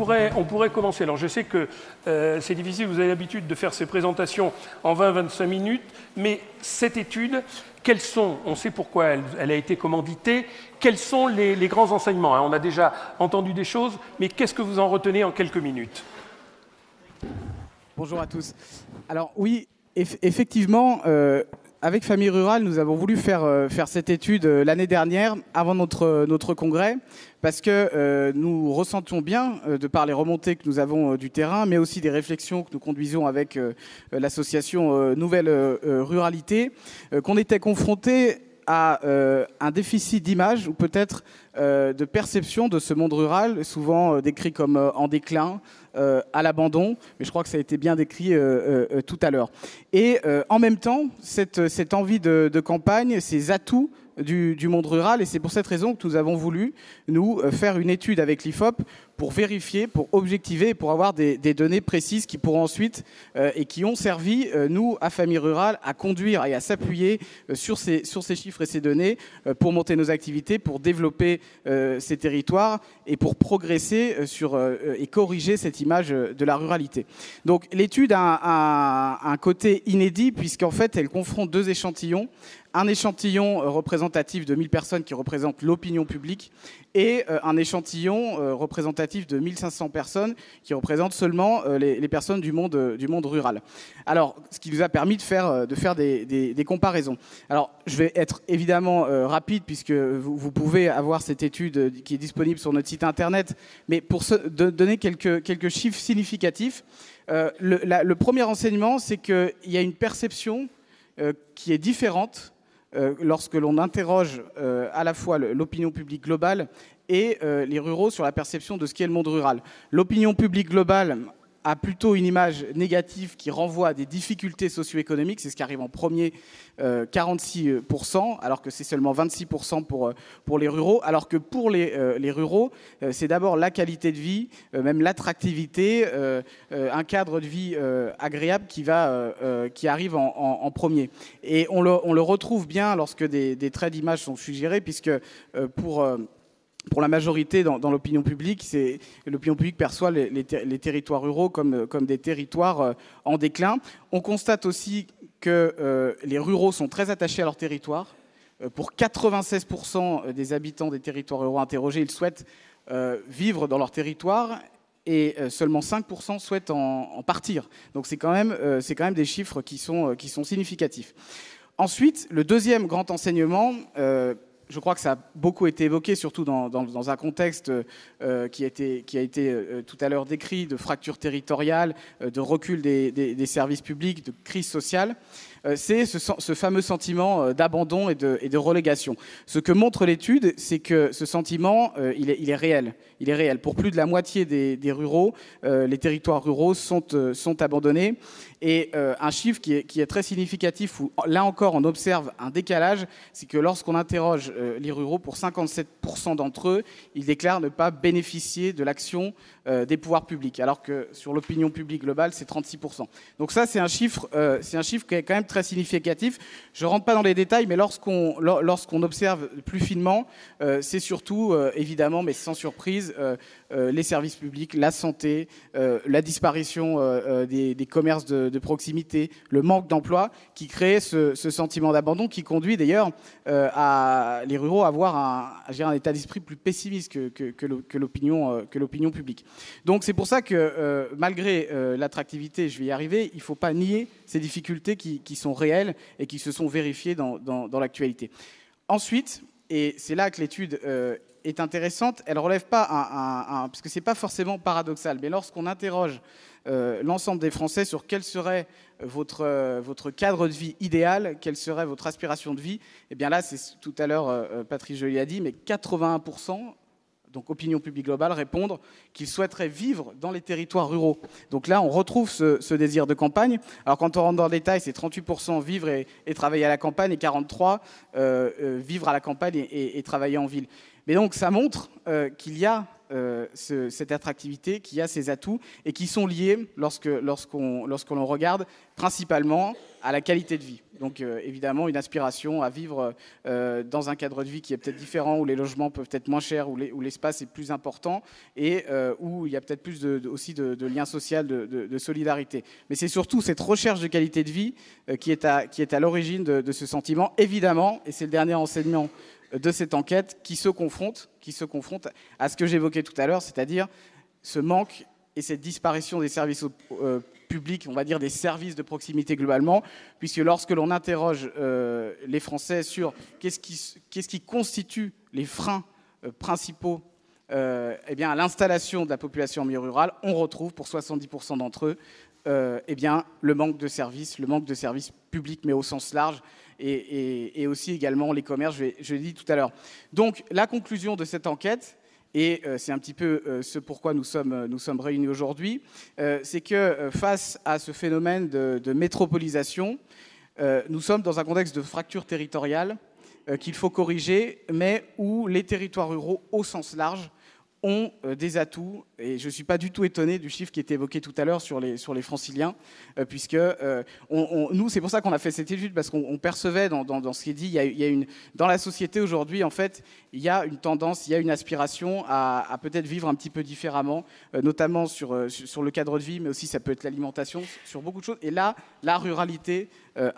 pourrait commencer. Alors je sais que c'est difficile, vous avez l'habitude de faire ces présentations en 20-25 minutes, mais cette étude, on sait pourquoi elle a été commanditée, quels sont les grands enseignements, hein? On a déjà entendu des choses, mais qu'est-ce que vous en retenez en quelques minutes? Bonjour à tous. Alors oui, effectivement, avec Famille Rurale, nous avons voulu faire cette étude l'année dernière, avant notre congrès, parce que nous ressentions bien, de par les remontées que nous avons du terrain, mais aussi des réflexions que nous conduisons avec l'association Nouvelle Ruralité, qu'on était confrontés à un déficit d'image ou peut-être de perception de ce monde rural, souvent décrit comme en déclin, à l'abandon, mais je crois que ça a été bien décrit tout à l'heure. Et en même temps, cette envie de campagne, ces atouts du monde rural, et c'est pour cette raison que nous avons voulu, nous, faire une étude avec l'IFOP pour vérifier, pour objectiver, pour avoir des données précises qui pourront ensuite, et qui ont servi, nous, à Famille Rurale, à conduire et à s'appuyer sur ces chiffres et ces données pour monter nos activités, pour développer ces territoires et pour progresser et corriger cette image de la ruralité. Donc l'étude a un côté inédit puisqu'en fait, elle confronte deux échantillons. Un échantillon représentatif de 1000 personnes qui représentent l'opinion publique et un échantillon représentatif de 1500 personnes qui représentent seulement les personnes du monde rural. Alors, ce qui nous a permis de faire des comparaisons. Alors, je vais être évidemment rapide puisque vous pouvez avoir cette étude qui est disponible sur notre site internet, mais pour donner quelques chiffres significatifs, le premier enseignement, c'est qu'il y a une perception qui est différente lorsque l'on interroge à la fois l'opinion publique globale et les ruraux sur la perception de ce qu'est le monde rural. L'opinion publique globale a plutôt une image négative qui renvoie à des difficultés socio-économiques, c'est ce qui arrive en premier, 46%, alors que c'est seulement 26% pour les ruraux, alors que pour les ruraux, c'est d'abord la qualité de vie, même l'attractivité, un cadre de vie agréable qui arrive en premier. Et on le retrouve bien lorsque des traits d'image sont suggérés, puisque pour la majorité dans l'opinion publique, l'opinion publique perçoit les territoires ruraux comme des territoires en déclin. On constate aussi que les ruraux sont très attachés à leur territoire. Pour 96% des habitants des territoires ruraux interrogés, ils souhaitent vivre dans leur territoire et seulement 5% souhaitent en partir. Donc c'est quand même des chiffres qui sont significatifs. Ensuite, le deuxième grand enseignement, je crois que ça a beaucoup été évoqué, surtout dans un contexte qui a été tout à l'heure décrit, de fracture territoriale, de recul des services publics, de crise sociale. C'est ce fameux sentiment d'abandon et de relégation. Ce que montre l'étude, c'est que ce sentiment, il est réel. Il est réel. Pour plus de la moitié des ruraux, les territoires ruraux sont abandonnés. Et un chiffre qui est très significatif, où là encore on observe un décalage, c'est que lorsqu'on interroge les ruraux, pour 57% d'entre eux, ils déclarent ne pas bénéficier de l'action des pouvoirs publics, alors que sur l'opinion publique globale, c'est 36%. Donc ça, c'est un chiffre qui est quand même très significatif. Je ne rentre pas dans les détails, mais lorsqu'on observe plus finement, c'est surtout, évidemment, mais sans surprise, les services publics, la santé, la disparition des commerces de proximité, le manque d'emploi qui crée ce sentiment d'abandon qui conduit d'ailleurs les ruraux à avoir un état d'esprit plus pessimiste que l'opinion publique. Donc c'est pour ça que malgré l'attractivité, je vais y arriver, il ne faut pas nier ces difficultés qui sont réelles et qui se sont vérifiées dans l'actualité. Ensuite, et c'est là que l'étude est intéressante, elle ne relève pas parce que ce n'est pas forcément paradoxal, mais lorsqu'on interroge l'ensemble des Français sur quel serait votre cadre de vie idéal, quelle serait votre aspiration de vie, et bien là, c'est tout à l'heure, Patrice Joly a dit, mais 81%, donc opinion publique globale, répondent qu'ils souhaiteraient vivre dans les territoires ruraux. Donc là, on retrouve ce désir de campagne. Alors quand on rentre dans le détail, c'est 38% vivre et travailler à la campagne et 43% vivre à la campagne et travailler en ville. Mais donc ça montre qu'il y a cette attractivité, qu'il y a ces atouts et qui sont liés, lorsqu'on regarde, principalement à la qualité de vie. Donc évidemment, une aspiration à vivre dans un cadre de vie qui est peut-être différent, où les logements peuvent être moins chers, où l'espace est plus important et où il y a peut-être plus aussi de liens sociaux, de solidarité. Mais c'est surtout cette recherche de qualité de vie qui est à l'origine de ce sentiment, évidemment, et c'est le dernier enseignement de cette enquête, qui se confronte à ce que j'évoquais tout à l'heure, c'est-à-dire ce manque et cette disparition des services publics, on va dire des services de proximité globalement, puisque lorsque l'on interroge les Français sur qu'est-ce qui constitue les freins principaux eh bien, à l'installation de la population en milieu rural, on retrouve pour 70% d'entre eux eh bien, le manque de services publics, mais au sens large, et aussi également les commerces, je l'ai dit tout à l'heure. Donc la conclusion de cette enquête, et c'est un petit peu ce pourquoi nous sommes réunis aujourd'hui, c'est que face à ce phénomène de métropolisation, nous sommes dans un contexte de fracture territoriale qu'il faut corriger, mais où les territoires ruraux, au sens large, ont des atouts, et je ne suis pas du tout étonné du chiffre qui était évoqué tout à l'heure sur les franciliens, puisque nous, c'est pour ça qu'on a fait cette étude, parce qu'on percevait dans ce qui est dit, il y a dans la société aujourd'hui, en fait, il y a une tendance, il y a une aspiration à peut-être vivre un petit peu différemment, notamment sur le cadre de vie, mais aussi ça peut être l'alimentation, sur beaucoup de choses. Et là, la ruralité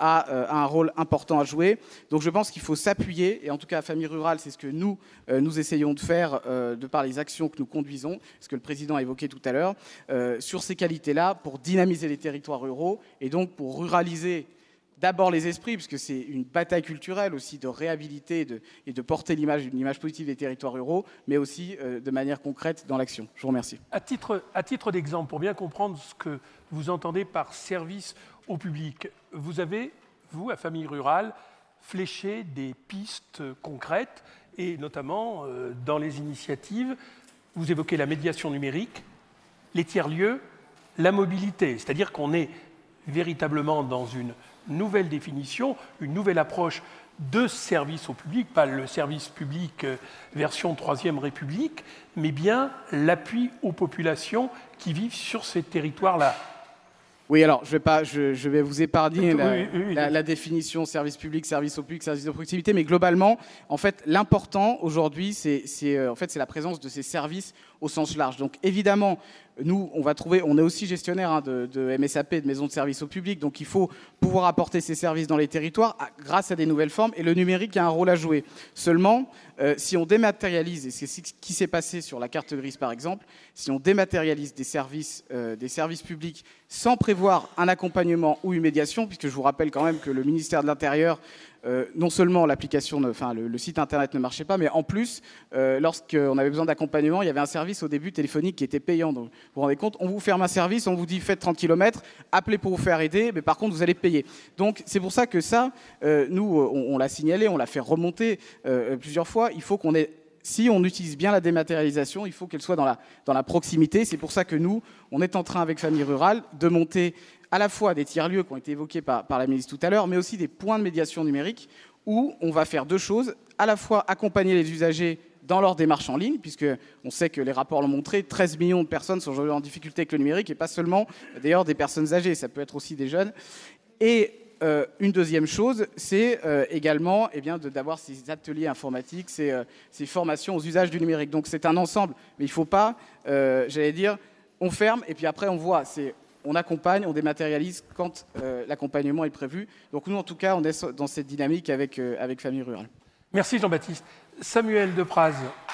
a un rôle important à jouer. Donc je pense qu'il faut s'appuyer, et en tout cas à Famille Rurale, c'est ce que nous essayons de faire de par les actions que nous conduisons, ce que le président a évoqué tout à l'heure, sur ces qualités-là, pour dynamiser les territoires ruraux, et donc pour ruraliser d'abord les esprits, puisque c'est une bataille culturelle aussi de réhabiliter et de porter une image positive des territoires ruraux, mais aussi de manière concrète dans l'action. Je vous remercie. À titre d'exemple, pour bien comprendre ce que vous entendez par service au public, vous avez, vous, à Famille Rurale, fléché des pistes concrètes, et notamment dans les initiatives, vous évoquez la médiation numérique, les tiers-lieux, la mobilité, c'est-à-dire qu'on est véritablement dans une nouvelle définition, une nouvelle approche de service au public, pas le service public version 3e République, mais bien l'appui aux populations qui vivent sur ces territoires-là. Oui, alors je vais vous épargner la définition service public, service au public, service de proximité, mais globalement, en fait, l'important aujourd'hui, c'est la présence de ces services au sens large. Donc évidemment, nous, on est aussi gestionnaire de MSAP, de maisons de services au public, donc il faut pouvoir apporter ces services dans les territoires grâce à des nouvelles formes, et le numérique a un rôle à jouer. Seulement, si on dématérialise, et c'est ce qui s'est passé sur la carte grise par exemple, si on dématérialise des services publics sans prévoir un accompagnement ou une médiation, puisque je vous rappelle quand même que le ministère de l'Intérieur, non seulement l'application, le site internet ne marchait pas, mais en plus, lorsqu'on avait besoin d'accompagnement, il y avait un service au début téléphonique qui était payant. Donc, vous vous rendez compte, on vous ferme un service, on vous dit faites 30 km, appelez pour vous faire aider, mais par contre vous allez payer. Donc c'est pour ça que ça, nous, on l'a signalé, on l'a fait remonter plusieurs fois. Il faut qu'on ait, si on utilise bien la dématérialisation, il faut qu'elle soit dans la proximité. C'est pour ça que nous, on est en train avec Famille Rurale de monter à la fois des tiers-lieux qui ont été évoqués par la ministre tout à l'heure, mais aussi des points de médiation numérique où on va faire deux choses, à la fois accompagner les usagers dans leur démarche en ligne, puisqu'on sait que les rapports l'ont montré, 13 millions de personnes sont aujourd'hui en difficulté avec le numérique, et pas seulement d'ailleurs des personnes âgées, ça peut être aussi des jeunes. Et une deuxième chose, c'est également d'avoir ces ateliers informatiques, ces formations aux usages du numérique. Donc c'est un ensemble, mais il ne faut pas, on ferme, et puis après on voit, on accompagne, on dématérialise quand l'accompagnement est prévu. Donc nous, en tout cas, on est dans cette dynamique avec Famille Rurale. Merci Jean-Baptiste. Samuel Depraz,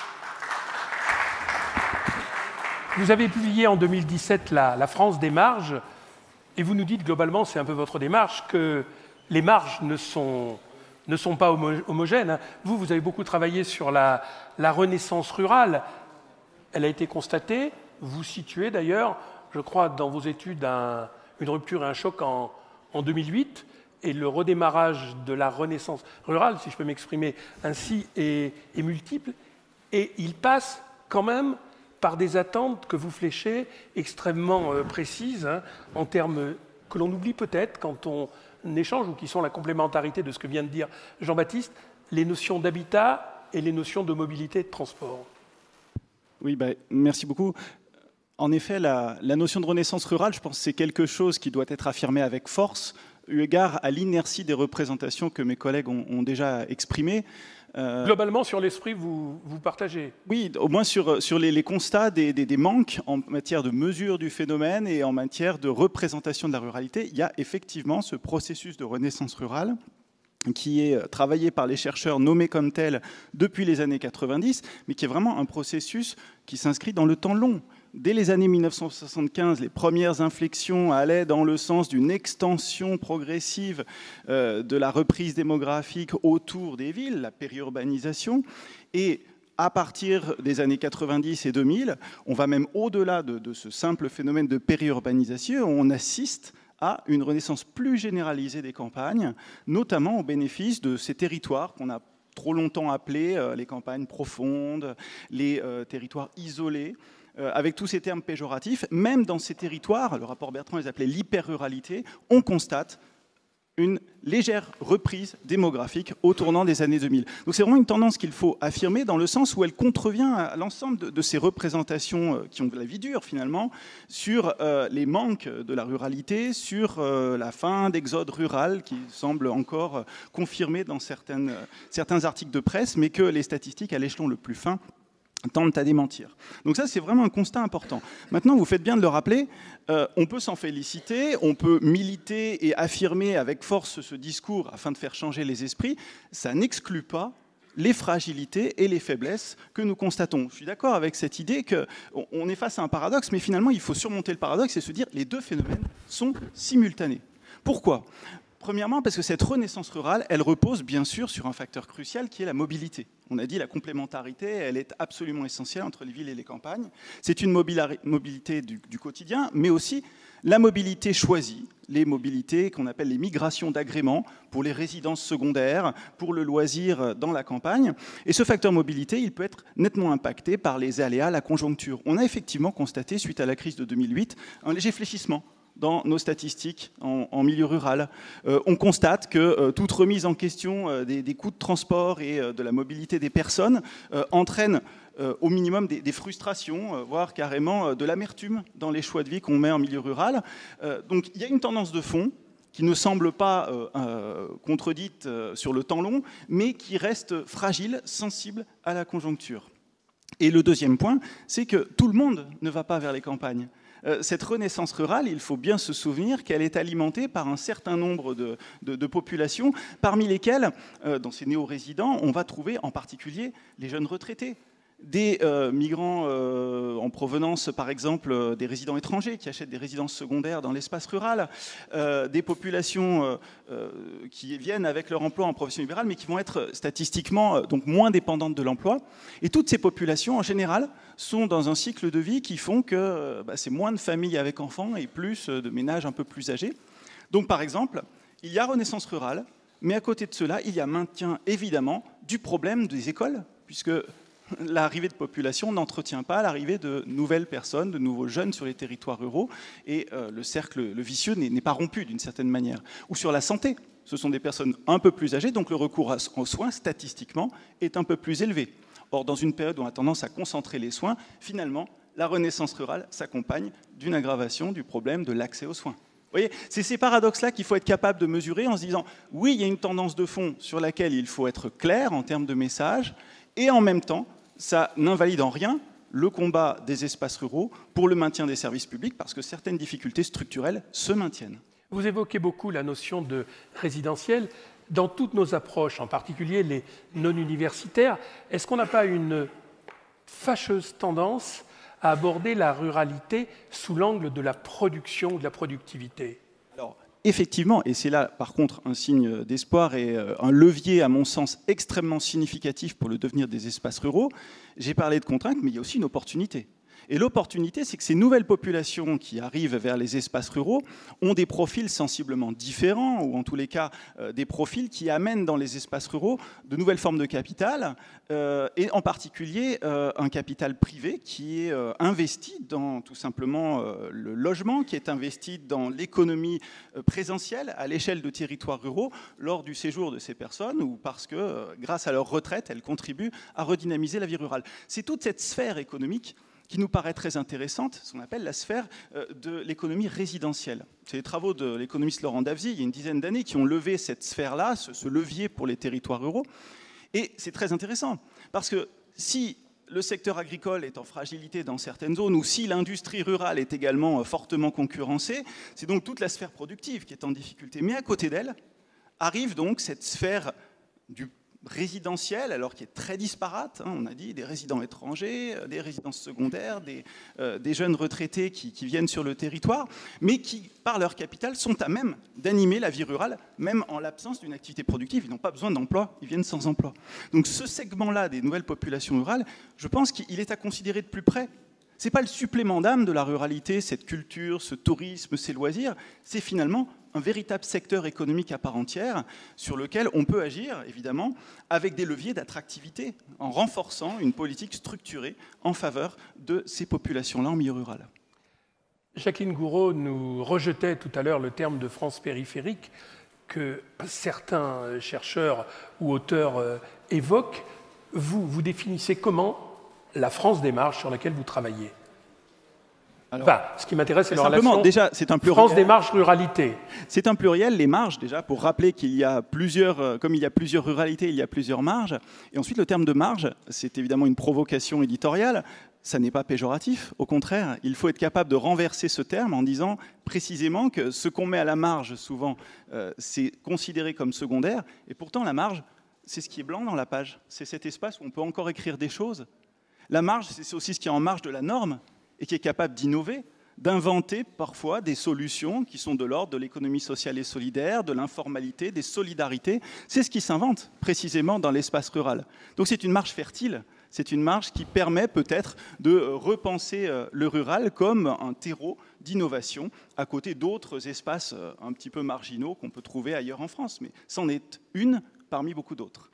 vous avez publié en 2017 La France des marges, et vous nous dites globalement, c'est un peu votre démarche, que les marges ne sont pas homogènes. Vous avez beaucoup travaillé sur la renaissance rurale. Elle a été constatée, vous situez d'ailleurs, je crois, dans vos études, une rupture et un choc en 2008, et le redémarrage de la renaissance rurale, si je peux m'exprimer ainsi, est multiple, et il passe quand même par des attentes que vous fléchez extrêmement précises, en termes que l'on oublie peut-être quand on échange, ou qui sont la complémentarité de ce que vient de dire Jean-Baptiste, les notions d'habitat et les notions de mobilité et de transport. Oui, merci beaucoup. En effet, la notion de renaissance rurale, je pense que c'est quelque chose qui doit être affirmé avec force, eu égard à l'inertie des représentations que mes collègues ont déjà exprimées. Globalement, sur l'esprit, vous partagez? Oui, au moins sur les constats des manques en matière de mesure du phénomène et en matière de représentation de la ruralité. Il y a effectivement ce processus de renaissance rurale qui est travaillé par les chercheurs nommés comme tels depuis les années 90, mais qui est vraiment un processus qui s'inscrit dans le temps long. Dès les années 1975, les premières inflexions allaient dans le sens d'une extension progressive de la reprise démographique autour des villes, la périurbanisation. Et à partir des années 90 et 2000, on va même au-delà de ce simple phénomène de périurbanisation, on assiste à une renaissance plus généralisée des campagnes, notamment au bénéfice de ces territoires qu'on a trop longtemps appelés les campagnes profondes, les territoires isolés, avec tous ces termes péjoratifs. Même dans ces territoires, le rapport Bertrand les appelait l'hyper-ruralité, on constate une légère reprise démographique au tournant des années 2000. Donc c'est vraiment une tendance qu'il faut affirmer dans le sens où elle contrevient à l'ensemble de ces représentations qui ont de la vie dure finalement, sur les manques de la ruralité, sur la fin d'exode rural qui semble encore confirmée dans certains articles de presse, mais que les statistiques à l'échelon le plus fin tendent à démentir. Donc ça, c'est vraiment un constat important. Maintenant, vous faites bien de le rappeler, on peut s'en féliciter, on peut militer et affirmer avec force ce discours afin de faire changer les esprits. Ça n'exclut pas les fragilités et les faiblesses que nous constatons. Je suis d'accord avec cette idée qu'on est face à un paradoxe, mais finalement, il faut surmonter le paradoxe et se dire que les deux phénomènes sont simultanés. Pourquoi ? Premièrement, parce que cette renaissance rurale, elle repose bien sûr sur un facteur crucial qui est la mobilité. On a dit la complémentarité, elle est absolument essentielle entre les villes et les campagnes. C'est une mobilité du quotidien, mais aussi la mobilité choisie, les mobilités qu'on appelle les migrations d'agrément pour les résidences secondaires, pour le loisir dans la campagne. Et ce facteur mobilité, il peut être nettement impacté par les aléas, la conjoncture. On a effectivement constaté, suite à la crise de 2008, un léger fléchissement dans nos statistiques en milieu rural. On constate que toute remise en question des coûts de transport et de la mobilité des personnes entraîne au minimum des frustrations, voire carrément de l'amertume dans les choix de vie qu'on met en milieu rural. Donc il y a une tendance de fond qui ne semble pas contredite sur le temps long, mais qui reste fragile, sensible à la conjoncture. Et le deuxième point, c'est que tout le monde ne va pas vers les campagnes. Cette renaissance rurale, il faut bien se souvenir qu'elle est alimentée par un certain nombre de populations, parmi lesquelles, dans ces néo-résidents, on va trouver en particulier les jeunes retraités, des migrants en provenance, par exemple, des résidents étrangers qui achètent des résidences secondaires dans l'espace rural, des populations qui viennent avec leur emploi en profession libérale, mais qui vont être statistiquement donc moins dépendantes de l'emploi. Et toutes ces populations, en général, sont dans un cycle de vie qui font que c'est moins de familles avec enfants et plus de ménages un peu plus âgés. Donc, par exemple, il y a renaissance rurale, mais à côté de cela, il y a maintien, évidemment, du problème des écoles, puisque l'arrivée de population n'entretient pas l'arrivée de nouvelles personnes, de nouveaux jeunes sur les territoires ruraux, et le cercle vicieux n'est pas rompu d'une certaine manière. Ou sur la santé, ce sont des personnes un peu plus âgées, donc le recours aux soins, statistiquement, est un peu plus élevé. Or, dans une période où on a tendance à concentrer les soins, finalement, la renaissance rurale s'accompagne d'une aggravation du problème de l'accès aux soins. Vous voyez, c'est ces paradoxes-là qu'il faut être capable de mesurer en se disant « oui, il y a une tendance de fond sur laquelle il faut être clair en termes de message », et en même temps, ça n'invalide en rien le combat des espaces ruraux pour le maintien des services publics, parce que certaines difficultés structurelles se maintiennent. Vous évoquez beaucoup la notion de résidentiel. Dans toutes nos approches, en particulier les non-universitaires, est-ce qu'on n'a pas une fâcheuse tendance à aborder la ruralité sous l'angle de la production ou de la productivité ? Alors, effectivement, et c'est là par contre un signe d'espoir et un levier à mon sens extrêmement significatif pour le devenir des espaces ruraux, j'ai parlé de contraintes, mais il y a aussi une opportunité. Et l'opportunité, c'est que ces nouvelles populations qui arrivent vers les espaces ruraux ont des profils sensiblement différents, ou en tous les cas des profils qui amènent dans les espaces ruraux de nouvelles formes de capital, et en particulier un capital privé qui est investi dans tout simplement le logement, qui est investi dans l'économie présentielle à l'échelle de territoires ruraux lors du séjour de ces personnes, ou parce que grâce à leur retraite, elles contribuent à redynamiser la vie rurale. C'est toute cette sphère économique qui nous paraît très intéressante, ce qu'on appelle la sphère de l'économie résidentielle. C'est les travaux de l'économiste Laurent Davzy, il y a une dizaine d'années, qui ont levé cette sphère-là, ce levier pour les territoires ruraux. Et c'est très intéressant, parce que si le secteur agricole est en fragilité dans certaines zones, ou si l'industrie rurale est également fortement concurrencée, c'est donc toute la sphère productive qui est en difficulté. Mais à côté d'elle, arrive donc cette sphère du résidentiel, alors qui est très disparate, hein, on a dit, des résidents étrangers, des résidences secondaires, des jeunes retraités qui viennent sur le territoire, mais qui, par leur capital, sont à même d'animer la vie rurale, même en l'absence d'une activité productive. Ils n'ont pas besoin d'emploi, ils viennent sans emploi. Donc ce segment-là des nouvelles populations rurales, je pense qu'il est à considérer de plus près. Ce n'est pas le supplément d'âme de la ruralité, cette culture, ce tourisme, ces loisirs, c'est finalement un véritable secteur économique à part entière sur lequel on peut agir, évidemment, avec des leviers d'attractivité, en renforçant une politique structurée en faveur de ces populations-là en milieu rural. Jacqueline Gouraud nous rejetait tout à l'heure le terme de France périphérique que certains chercheurs ou auteurs évoquent. Vous définissez comment la France des marges sur laquelle vous travaillez? Alors, enfin, ce qui m'intéresse, c'est la relation déjà, c'est un pluriel. France des marges ruralité. C'est un pluriel, les marges, déjà, pour rappeler qu'il y a plusieurs, comme il y a plusieurs ruralités, il y a plusieurs marges. Et ensuite, le terme de marge, c'est évidemment une provocation éditoriale. Ça n'est pas péjoratif. Au contraire, il faut être capable de renverser ce terme en disant précisément que ce qu'on met à la marge, souvent, c'est considéré comme secondaire. Et pourtant, la marge, c'est ce qui est blanc dans la page. C'est cet espace où on peut encore écrire des choses. La marge, c'est aussi ce qui est en marge de la norme et qui est capable d'innover, d'inventer parfois des solutions qui sont de l'ordre de l'économie sociale et solidaire, de l'informalité, des solidarités. C'est ce qui s'invente précisément dans l'espace rural. Donc c'est une marge fertile, c'est une marge qui permet peut-être de repenser le rural comme un terreau d'innovation à côté d'autres espaces un petit peu marginaux qu'on peut trouver ailleurs en France. Mais c'en est une parmi beaucoup d'autres.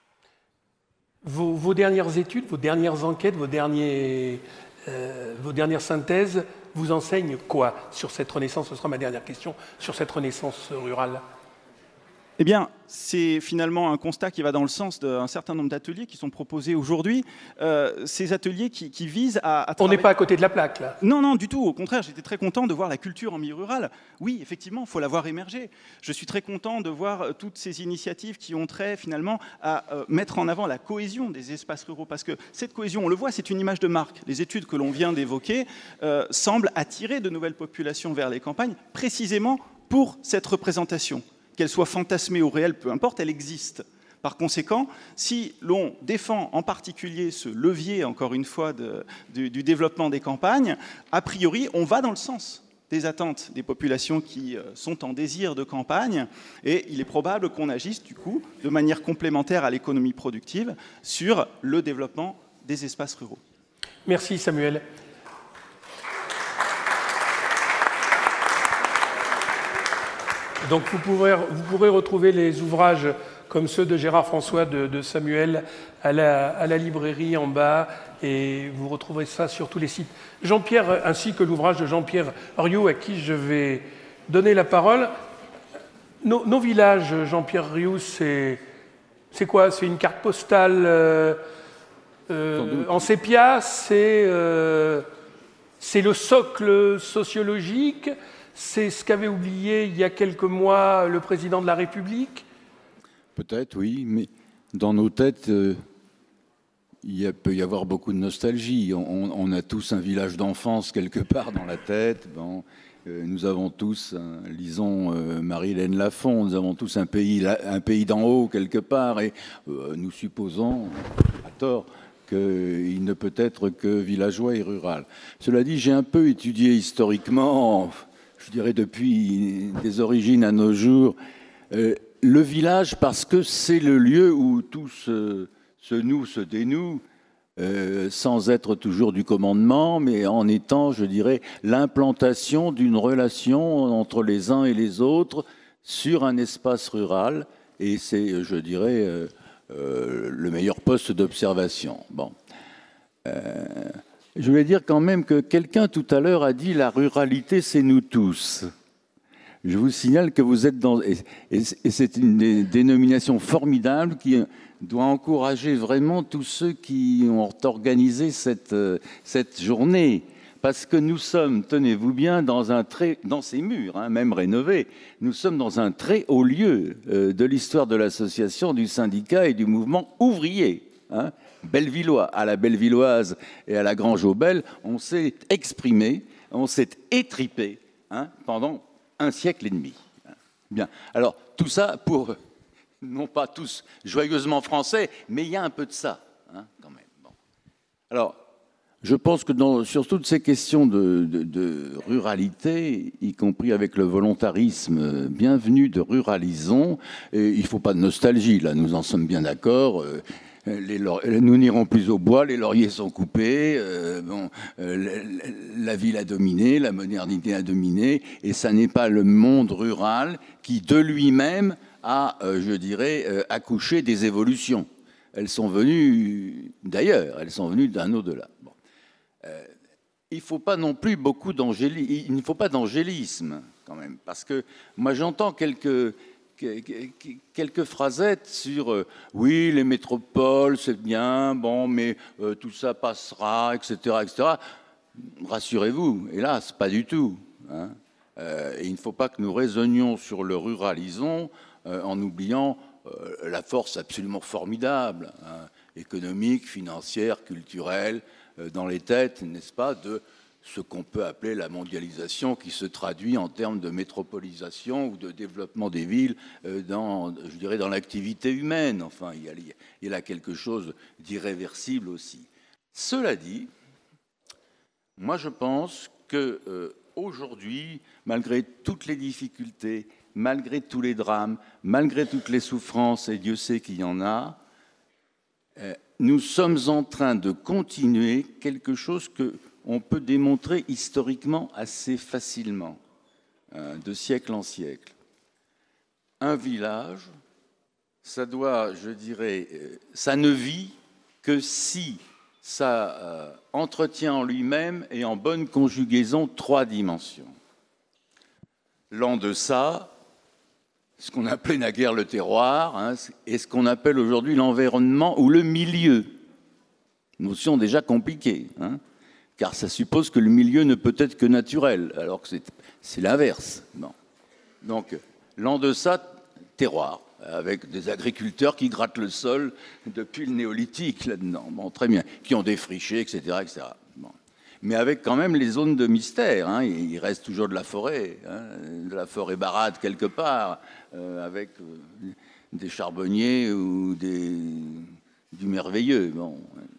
Vos dernières études, vos dernières enquêtes, vos dernières synthèses vous enseignent quoi sur cette renaissance? Ce sera ma dernière question, sur cette renaissance rurale. Eh bien, c'est finalement un constat qui va dans le sens d'un certain nombre d'ateliers qui sont proposés aujourd'hui. Ces ateliers qui visent à On n'est pas à côté de la plaque, là. Non, non, du tout. Au contraire, j'étais très content de voir la culture en milieu rural. Oui, effectivement, il faut la voir émerger. Je suis très content de voir toutes ces initiatives qui ont trait, finalement, à mettre en avant la cohésion des espaces ruraux. Parce que cette cohésion, on le voit, c'est une image de marque. Les études que l'on vient d'évoquer semblent attirer de nouvelles populations vers les campagnes, précisément pour cette représentation. Qu'elle soit fantasmée ou réelle, peu importe, elle existe. Par conséquent, si l'on défend en particulier ce levier, encore une fois, du développement des campagnes, a priori, on va dans le sens des attentes des populations qui sont en désir de campagne, et il est probable qu'on agisse, du coup, de manière complémentaire à l'économie productive, sur le développement des espaces ruraux. Merci Samuel. Donc vous pourrez retrouver les ouvrages comme ceux de Gérard François, de Samuel, à la librairie en bas, et vous retrouverez ça sur tous les sites. Jean-Pierre, ainsi que l'ouvrage de Jean-Pierre Rioux, à qui je vais donner la parole. Nos villages, Jean-Pierre Rioux, c'est quoi? C'est une carte postale en sépia? C'est le socle sociologique? C'est ce qu'avait oublié il y a quelques mois le président de la République? Peut-être, oui, mais dans nos têtes, il peut y avoir beaucoup de nostalgie. On a tous un village d'enfance quelque part dans la tête. Bon, nous avons tous, lisons Marie-Hélène Lafon, nous avons tous un pays d'en haut quelque part, et nous supposons, à tort, qu'il ne peut être que villageois et rural. Cela dit, j'ai un peu étudié historiquement, je dirais depuis des origines à nos jours, le village, parce que c'est le lieu où tout se noue, se dénoue, sans être toujours du commandement, mais en étant, je dirais, l'implantation d'une relation entre les uns et les autres sur un espace rural, et c'est, je dirais, le meilleur poste d'observation. Bon. Je voulais dire quand même que quelqu'un tout à l'heure a dit « la ruralité, c'est nous tous ». Je vous signale que vous êtes dans... Et c'est une dénomination formidable qui doit encourager vraiment tous ceux qui ont organisé cette journée. Parce que nous sommes, tenez-vous bien, dans ces murs, hein, même rénovés, nous sommes dans un très haut lieu de l'histoire de l'association, du syndicat et du mouvement ouvrier. Hein. Bellevillois, à la Bellevilloise et à la Grange aux Belles, on s'est exprimé, on s'est étripé hein, pendant un siècle et demi. Bien. Alors, tout ça pour, non pas tous joyeusement français, mais il y a un peu de ça, hein, quand même. Bon. Alors, je pense que sur toutes ces questions de ruralité, y compris avec le volontarisme bienvenu de Ruralisons, et il ne faut pas de nostalgie, là, nous en sommes bien d'accord. Nous n'irons plus au bois, les lauriers sont coupés, la ville a dominé, la modernité a dominé, et ça n'est pas le monde rural qui, de lui-même, a, je dirais, accouché des évolutions. Elles sont venues d'ailleurs, elles sont venues d'un au-delà. Bon. Il ne faut pas non plus il ne faut pas d'angélisme, quand même, parce que moi j'entends quelques phrasettes sur oui, les métropoles, c'est bien, bon, mais tout ça passera, etc., etc. Rassurez-vous, hélas, pas du tout. Hein. Il ne faut pas que nous raisonnions sur le ruralisons en oubliant la force absolument formidable, hein, économique, financière, culturelle, dans les têtes, n'est-ce pas, de ce qu'on peut appeler la mondialisation qui se traduit en termes de métropolisation ou de développement des villes dans l'activité humaine. Enfin, il y a là quelque chose d'irréversible aussi. Cela dit, moi je pense qu'aujourd'hui, malgré toutes les difficultés, malgré tous les drames, malgré toutes les souffrances, et Dieu sait qu'il y en a, nous sommes en train de continuer quelque chose qu'on peut démontrer historiquement assez facilement, de siècle en siècle. Un village, ça doit, je dirais, ça ne vit que si ça entretient en lui-même et en bonne conjugaison 3 dimensions. L'en deçà, ce qu'on appelait naguère le terroir, hein, et ce qu'on appelle aujourd'hui l'environnement ou le milieu. Notion déjà compliquée, hein, car ça suppose que le milieu ne peut être que naturel, alors que c'est l'inverse. Bon. Donc, l'en deçà, terroir, avec des agriculteurs qui grattent le sol depuis le néolithique là-dedans, bon, très bien, qui ont défriché, etc., etc. Bon. Mais avec quand même les zones de mystère. Hein. Il reste toujours de la forêt barade quelque part, avec des charbonniers ou du merveilleux. Bon.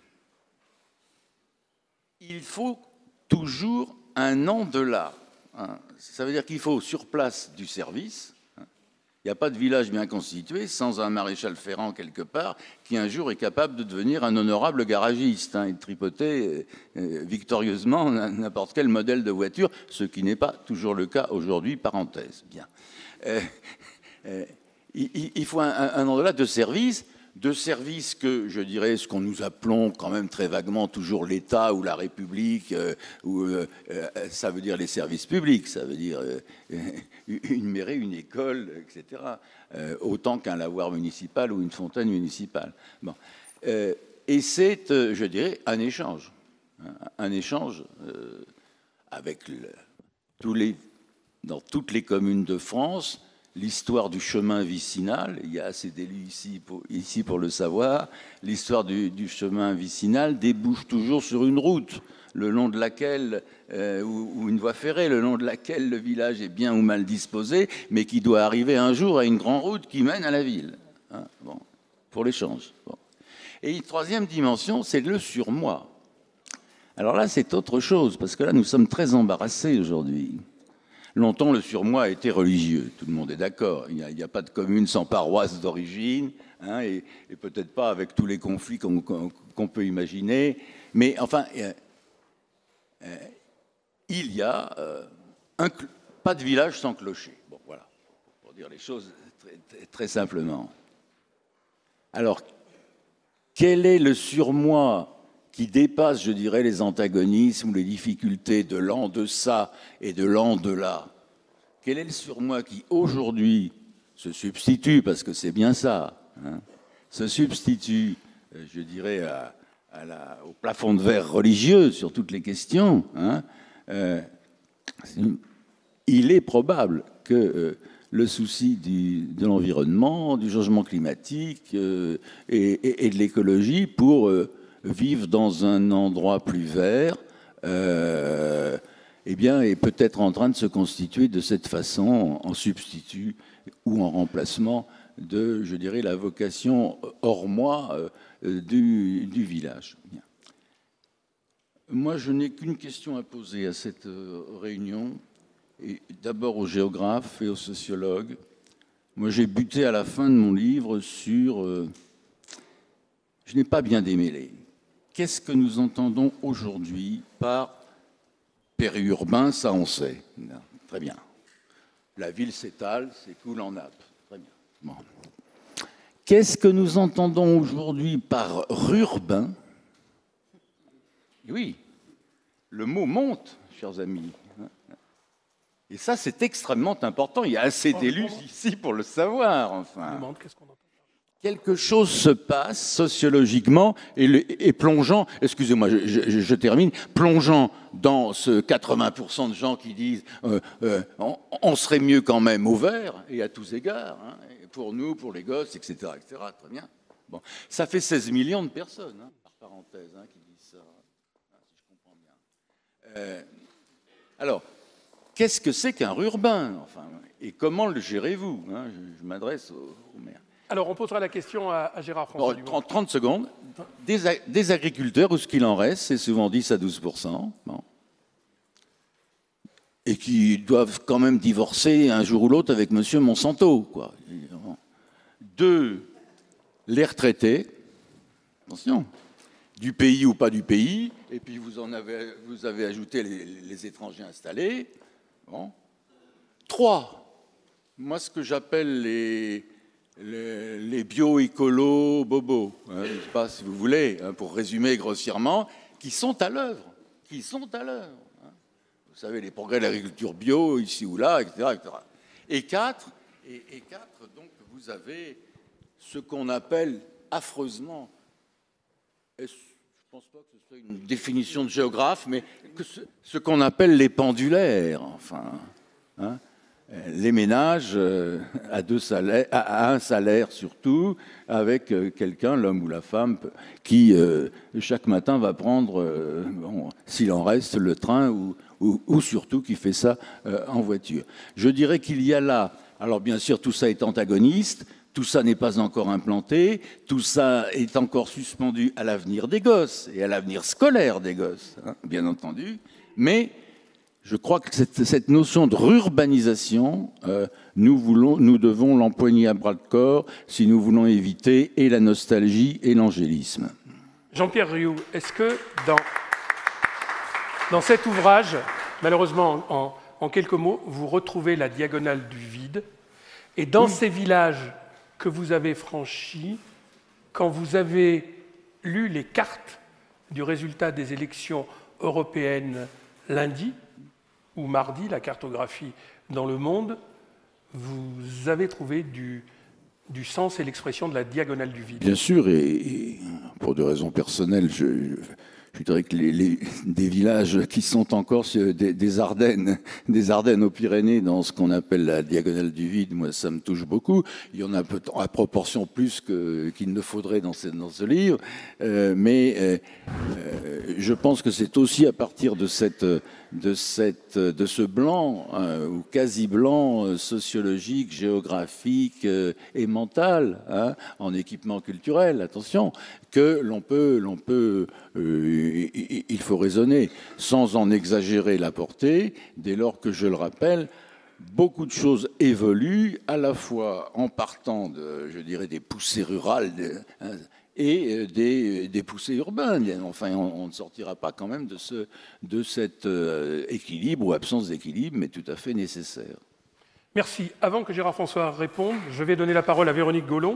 Il faut toujours un en-delà. Hein. Ça veut dire qu'il faut sur place du service. Il n'y a pas de village bien constitué sans un maréchal ferrant quelque part qui un jour est capable de devenir un honorable garagiste et de tripoter victorieusement n'importe quel modèle de voiture, ce qui n'est pas toujours le cas aujourd'hui, parenthèse. Bien. Il faut un en-delà de services que, je dirais, ce qu'on nous appelons quand même très vaguement toujours l'État ou la République, ça veut dire les services publics, ça veut dire une mairie, une école, etc., autant qu'un lavoir municipal ou une fontaine municipale. Bon. Et c'est, je dirais, un échange avec dans toutes les communes de France. L'histoire du chemin vicinal, il y a assez d'élus ici pour le savoir, l'histoire du chemin vicinal débouche toujours sur une route, le long de laquelle, ou une voie ferrée, le long de laquelle le village est bien ou mal disposé, mais qui doit arriver un jour à une grande route qui mène à la ville, hein, bon, pour l'échange. Bon. Et une troisième dimension, c'est le surmoi. Alors là, c'est autre chose, parce que là, nous sommes très embarrassés aujourd'hui. Longtemps, le surmoi a été religieux, tout le monde est d'accord. Il n'y a pas de commune sans paroisse d'origine, hein, et peut-être pas avec tous les conflits qu'on qu'on peut imaginer. Mais enfin, il y a pas de village sans clocher. Bon, voilà, pour dire les choses très simplement. Alors, quel est le surmoi qui dépasse, je dirais, les antagonismes ou les difficultés de l'en deçà et de l'en delà? Quel est le surmoi qui, aujourd'hui, se substitue, parce que c'est bien ça, hein, se substitue, je dirais, au plafond de verre religieux sur toutes les questions, hein, il est probable que le souci de l'environnement, du changement climatique et de l'écologie pour vivre dans un endroit plus vert, eh bien, est peut-être en train de se constituer de cette façon en substitut ou en remplacement de, je dirais, la vocation hors moi du village. Bien. Moi, je n'ai qu'une question à poser à cette réunion, et d'abord aux géographes et aux sociologues. Moi, j'ai buté à la fin de mon livre sur... je n'ai pas bien démêlé. Qu'est-ce que nous entendons aujourd'hui par périurbain? Ça, on sait. Non, très bien. La ville s'étale, s'écoule en nappe. Très bien. Bon. Qu'est-ce que nous entendons aujourd'hui par rurbain? Oui, le mot monte, chers amis. Et ça, c'est extrêmement important. Il y a assez d'élus ici pour le savoir, enfin. Quelque chose se passe sociologiquement et plongeant, excusez-moi, je termine, plongeant dans ce 80% de gens qui disent on serait mieux quand même au vert, et à tous égards, hein, pour nous, pour les gosses, etc., etc. Très bien. Bon. Ça fait 16 millions de personnes, hein, par parenthèse, hein, qui disent ça, si je comprends bien. Alors, qu'est-ce que c'est qu'un rurbain, enfin, et comment le gérez-vous, hein? Je m'adresse au maire. Alors, on posera la question à Gérard François. 30 secondes. Des agriculteurs, où ce qu'il en reste, c'est souvent 10 à 12%, bon, et qui doivent quand même divorcer un jour ou l'autre avec monsieur Monsanto, quoi. 2, les retraités, attention, du pays ou pas du pays, et puis vous avez ajouté les étrangers installés. Bon. 3, moi ce que j'appelle les bio-écolos bobos, hein, je ne sais pas si vous voulez, hein, pour résumer grossièrement, qui sont à l'œuvre. Hein. Vous savez, les progrès de l'agriculture bio, ici ou là, etc. etc. Et 4, donc, vous avez ce qu'on appelle affreusement, je ne pense pas que ce soit une définition de géographe, mais que ce qu'on appelle les pendulaires, enfin, hein. Les ménages à un salaire surtout, avec quelqu'un, l'homme ou la femme, qui chaque matin va prendre, s'il en reste, le train ou surtout qui fait ça en voiture. Je dirais qu'il y a là, alors bien sûr tout ça est antagoniste, tout ça n'est pas encore implanté, tout ça est encore suspendu à l'avenir des gosses et à l'avenir scolaire des gosses, hein, bien entendu, mais je crois que cette notion de rurbanisation, nous devons l'empoigner à bras-le-corps si nous voulons éviter et la nostalgie et l'angélisme. Jean-Pierre Rioux, est-ce que dans cet ouvrage, malheureusement en quelques mots, vous retrouvez la diagonale du vide, et dans ces villages que vous avez franchis, quand vous avez lu les cartes du résultat des élections européennes lundi, ou mardi, la cartographie dans le monde, vous avez trouvé du sens et l'expression de la diagonale du vide. Bien sûr, et pour des raisons personnelles, je dirais que des villages qui sont encore des Ardennes aux Pyrénées, dans ce qu'on appelle la diagonale du vide, moi ça me touche beaucoup. Il y en a à proportion plus qu'il ne faudrait dans ce livre, mais je pense que c'est aussi à partir de ce blanc ou quasi blanc sociologique, géographique et mental, hein, en équipement culturel, attention, que il faut raisonner sans en exagérer la portée, dès lors que, je le rappelle, beaucoup de choses évoluent, à la fois en partant je dirais, des poussées rurales, et des poussées urbaines. Enfin, on ne sortira pas quand même de cet équilibre ou absence d'équilibre, mais tout à fait nécessaire. Merci. Avant que Gérard François réponde, je vais donner la parole à Véronique Gaulon.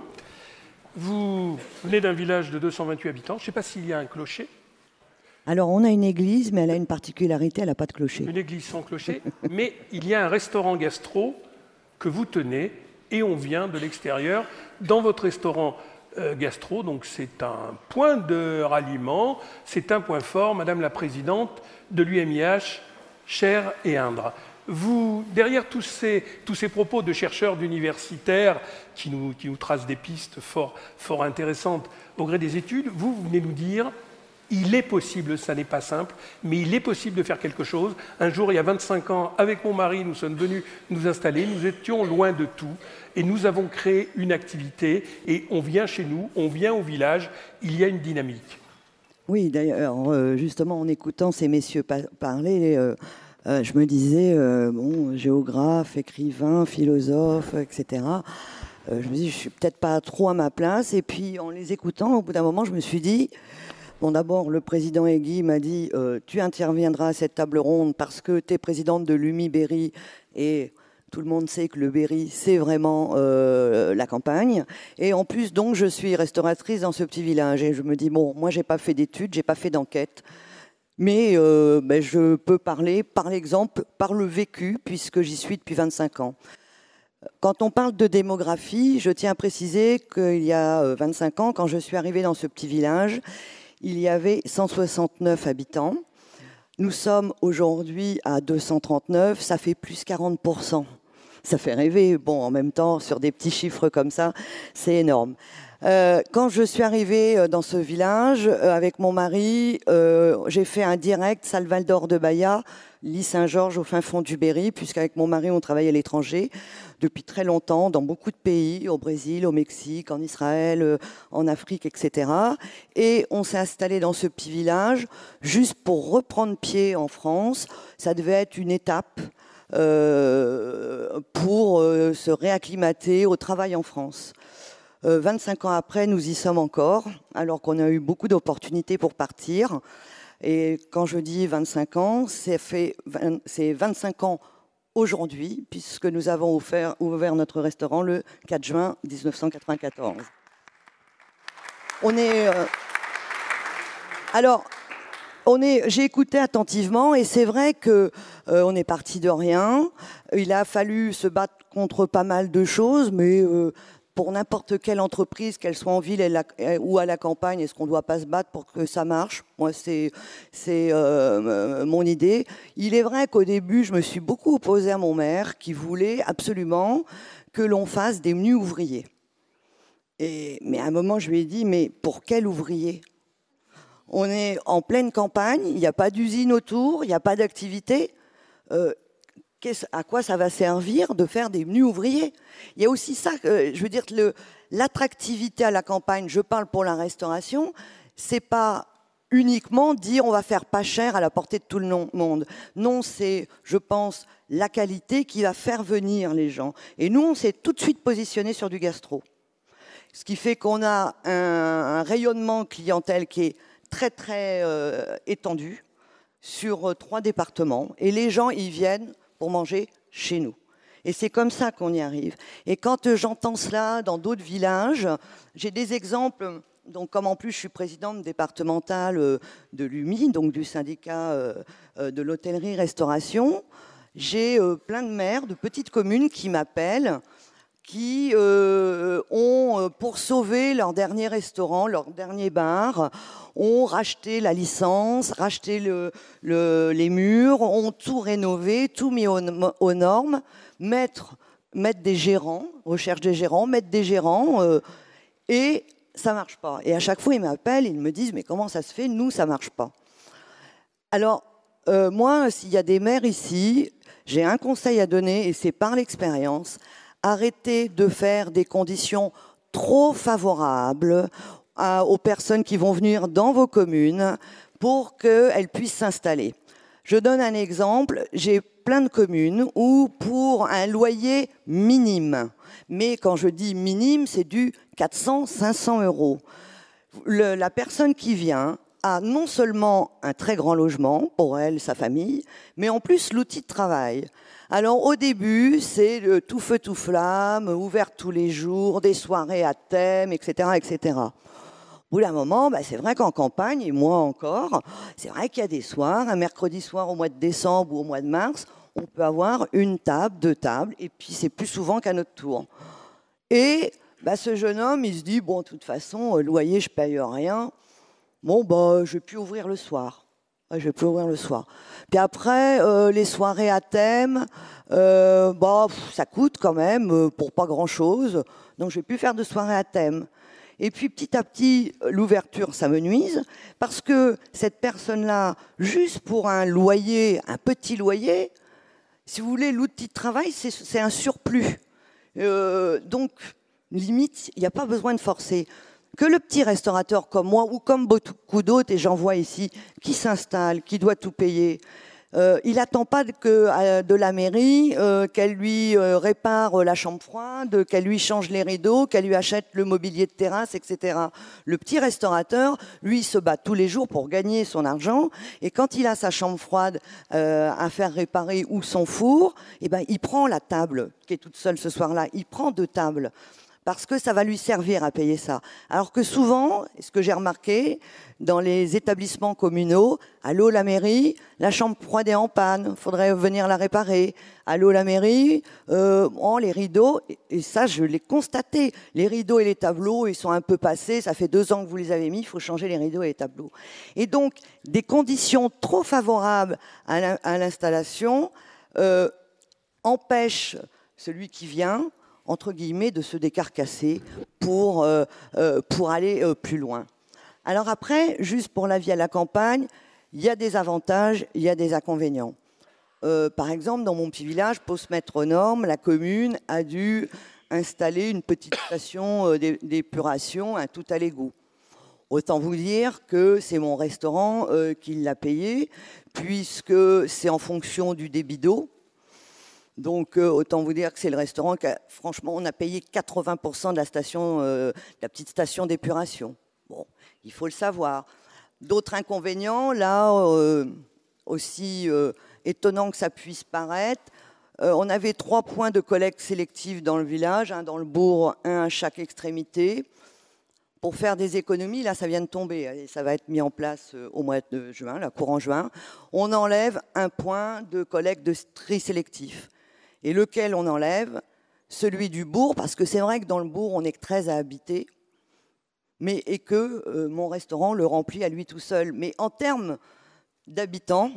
Vous venez d'un village de 228 habitants. Je ne sais pas s'il y a un clocher. Alors, on a une église, mais elle a une particularité, elle n'a pas de clocher. Une église sans clocher, mais il y a un restaurant gastro que vous tenez, et on vient de l'extérieur dans votre restaurant gastro. Donc c'est un point de ralliement, c'est un point fort, Madame la Présidente de l'UMIH, Cher et Indre. Vous, derrière tous ces propos de chercheurs d'universitaires qui nous tracent des pistes fort intéressantes au gré des études, vous venez nous dire il est possible, ça n'est pas simple, mais il est possible de faire quelque chose. Un jour, il y a 25 ans, avec mon mari, nous sommes venus nous installer, nous étions loin de tout, et nous avons créé une activité, et on vient chez nous, on vient au village, il y a une dynamique. Oui, d'ailleurs, justement, en écoutant ces messieurs parler, je me disais, bon, géographe, écrivain, philosophe, etc., je me dis, je suis peut-être pas trop à ma place, et puis en les écoutant, au bout d'un moment, je me suis dit... Bon, d'abord, le président Egui m'a dit tu interviendras à cette table ronde parce que tu es présidente de l'UMI-Berry et tout le monde sait que le Berry, c'est vraiment la campagne. Et en plus, donc, je suis restauratrice dans ce petit village. Et je me dis, bon, moi, j'ai pas fait d'études, j'ai pas fait d'enquête. Mais je peux parler par l'exemple, par le vécu, puisque j'y suis depuis 25 ans. Quand on parle de démographie, je tiens à préciser qu'il y a 25 ans, quand je suis arrivée dans ce petit village, il y avait 169 habitants. Nous sommes aujourd'hui à 239, ça fait plus 40%. Ça fait rêver. Bon, en même temps, sur des petits chiffres comme ça, c'est énorme. Quand je suis arrivée dans ce village, avec mon mari, j'ai fait un direct Salvador de Bahia, l'île Saint-Georges au fin fond du Berry, puisqu'avec mon mari, on travaille à l'étranger depuis très longtemps, dans beaucoup de pays, au Brésil, au Mexique, en Israël, en Afrique, etc. Et on s'est installé dans ce petit village juste pour reprendre pied en France. Ça devait être une étape pour se réacclimater au travail en France. 25 ans après, nous y sommes encore, alors qu'on a eu beaucoup d'opportunités pour partir. Et quand je dis 25 ans, c'est 25 ans aujourd'hui, puisque nous avons ouvert notre restaurant le 4 juin 1994. J'ai écouté attentivement et c'est vrai qu'on est parti de rien. Il a fallu se battre contre pas mal de choses, mais pour n'importe quelle entreprise, qu'elle soit en ville ou à la campagne, est-ce qu'on ne doit pas se battre pour que ça marche? Moi, c'est mon idée. Il est vrai qu'au début, je me suis beaucoup opposée à mon maire qui voulait absolument que l'on fasse des menus ouvriers. Mais à un moment, je lui ai dit, mais pour quel ouvrier? On est en pleine campagne, il n'y a pas d'usine autour, il n'y a pas d'activité. À quoi ça va servir de faire des menus ouvriers? Il y a aussi ça, je veux dire, l'attractivité à la campagne, je parle pour la restauration, c'est pas uniquement dire on va faire pas cher à la portée de tout le monde. Non, c'est, je pense, la qualité qui va faire venir les gens. Et nous, on s'est tout de suite positionné sur du gastro. Ce qui fait qu'on a un rayonnement clientèle qui est très, très étendu sur 3 départements. Et les gens, ils viennent pour manger chez nous. Et c'est comme ça qu'on y arrive. Et quand j'entends cela dans d'autres villages, j'ai des exemples. Donc, comme en plus je suis présidente départementale de l'UMI, donc du syndicat de l'hôtellerie-restauration, j'ai plein de maires de petites communes qui m'appellent, qui ont, pour sauver leur dernier restaurant, leur dernier bar, ont racheté la licence, racheté les murs, ont tout rénové, tout mis aux normes, mettre des gérants, recherche des gérants, mettre des gérants, et ça ne marche pas. Et à chaque fois, ils m'appellent, ils me disent « mais comment ça se fait? Nous, ça ne marche pas ». Alors, moi, s'il y a des maires ici, j'ai un conseil à donner, et c'est par l'expérience. Arrêtez de faire des conditions trop favorables aux personnes qui vont venir dans vos communes pour qu'elles puissent s'installer. Je donne un exemple. J'ai plein de communes où pour un loyer minime, mais quand je dis minime, c'est du 400-500 €. la personne qui vient a non seulement un très grand logement pour elle, sa famille, mais en plus l'outil de travail. Alors au début, c'est tout feu, tout flamme, ouvert tous les jours, des soirées à thème, etc., etc. Au bout d'un moment, c'est vrai qu'en campagne, et moi encore, c'est vrai qu'il y a des soirs, un mercredi soir au mois de décembre ou au mois de mars, on peut avoir une table, 2 tables, et puis c'est plus souvent qu'à notre tour. Et ce jeune homme, il se dit, bon, de toute façon, loyer, je paye rien. Bon, je vais plus ouvrir le soir. Je vais plus ouvrir le soir. Puis après, les soirées à thème, ça coûte quand même pour pas grand-chose. Donc, je vais plus faire de soirées à thème. Et puis, petit à petit, l'ouverture, ça me nuise. Parce que cette personne-là, juste pour un loyer, un petit loyer, si vous voulez, l'outil de travail, c'est un surplus. Donc, limite, il n'y a pas besoin de forcer. Que le petit restaurateur comme moi, ou comme beaucoup d'autres, et j'en vois ici, qui s'installe, qui doit tout payer, il n'attend pas de la mairie qu'elle lui répare la chambre froide, qu'elle lui change les rideaux, qu'elle lui achète le mobilier de terrasse, etc. Le petit restaurateur, lui, se bat tous les jours pour gagner son argent, et quand il a sa chambre froide à faire réparer ou son four, il prend la table qui est toute seule ce soir-là, il prend 2 tables. Parce que ça va lui servir à payer ça. Alors que souvent, ce que j'ai remarqué, dans les établissements communaux, allô la mairie, la chambre froide est en panne, il faudrait venir la réparer. Allô la mairie, les rideaux, et ça je l'ai constaté, les rideaux et les tableaux, ils sont un peu passés, ça fait 2 ans que vous les avez mis, il faut changer les rideaux et les tableaux. Et donc, des conditions trop favorables à l'installation empêchent celui qui vient, entre guillemets, de se décarcasser pour aller plus loin. Alors après, juste pour la vie à la campagne, il y a des avantages, il y a des inconvénients. Par exemple, dans mon petit village, pour se mettre aux normes, la commune a dû installer une petite station d'épuration, un tout à l'égout. Autant vous dire que c'est mon restaurant qui l'a payé, puisque c'est en fonction du débit d'eau. Donc, autant vous dire que c'est le restaurant franchement, on a payé 80% de la station, la petite station d'épuration. Bon, il faut le savoir. D'autres inconvénients, là, aussi étonnant que ça puisse paraître, on avait 3 points de collecte sélective dans le village, dans le bourg, 1 à chaque extrémité. Pour faire des économies, là, ça vient de tomber, et ça va être mis en place au mois de juin, là, courant juin. On enlève 1 point de collecte de tri sélectif. Et lequel on enlève? Celui du bourg, parce que c'est vrai que dans le bourg, on n'est que 13 à habiter, et que mon restaurant le remplit à lui tout seul. Mais en termes d'habitants,